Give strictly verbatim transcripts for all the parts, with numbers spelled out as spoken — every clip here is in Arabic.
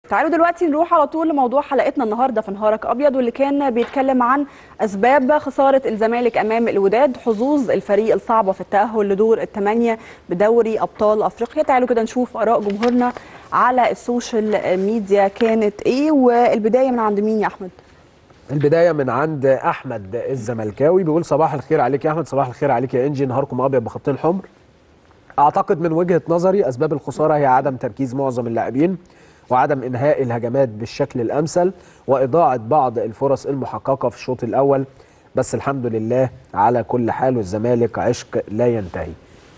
تعالوا دلوقتي نروح على طول لموضوع حلقتنا النهارده في نهارك ابيض، واللي كان بيتكلم عن اسباب خساره الزمالك امام الوداد، حظوظ الفريق الصعبه في التاهل لدور الثمانيه بدوري ابطال افريقيا. تعالوا كده نشوف اراء جمهورنا على السوشيال ميديا كانت ايه، والبدايه من عند مين يا احمد؟ البدايه من عند احمد الزملكاوي، بيقول صباح الخير عليك يا احمد، صباح الخير عليك يا انجي، نهاركم ابيض بخطين حمر. اعتقد من وجهه نظري اسباب الخساره هي عدم تركيز معظم اللاعبين، وعدم انهاء الهجمات بالشكل الامثل، واضاعه بعض الفرص المحققه في الشوط الاول. بس الحمد لله على كل حال، والزمالك عشق لا ينتهي.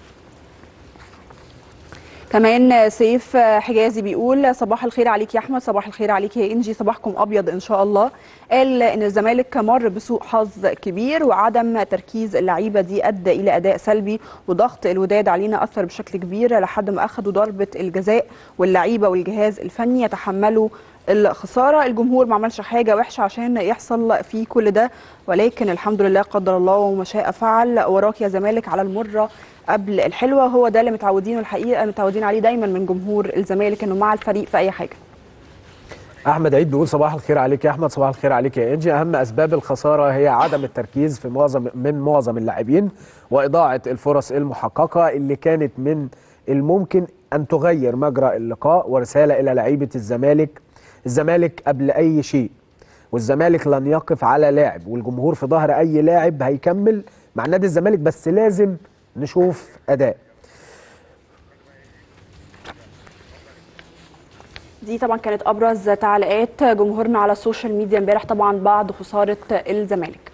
كمان سيف حجازي بيقول صباح الخير عليك يا احمد، صباح الخير عليك يا انجي، صباحكم ابيض ان شاء الله. قال ان الزمالك مر بسوء حظ كبير، وعدم تركيز اللعيبه دي ادى الى اداء سلبي، وضغط الوداد علينا اثر بشكل كبير لحد ما اخذوا ضربه الجزاء، واللعيبه والجهاز الفني يتحملوا الخساره. الجمهور ما عملش حاجه وحشه عشان يحصل فيه كل ده، ولكن الحمد لله قدر الله وما شاء فعل. وراك يا زمالك على المره قبل الحلوه، هو ده اللي متعودين الحقيقه متعودين عليه دايما من جمهور الزمالك، انه مع الفريق في اي حاجه. احمد عيد بيقول صباح الخير عليك يا احمد، صباح الخير عليك يا انجي. اهم اسباب الخساره هي عدم التركيز في معظم من معظم اللاعبين، واضاعه الفرص المحققه اللي كانت من الممكن ان تغير مجرى اللقاء. ورساله الى لعيبه الزمالك، الزمالك قبل اي شيء، والزمالك لن يقف على لاعب، والجمهور في ظهر اي لاعب هيكمل مع نادي الزمالك، بس لازم نشوف اداء. دي طبعا كانت ابرز تعليقات جمهورنا على السوشيال ميديا امبارح طبعا بعد خساره الزمالك.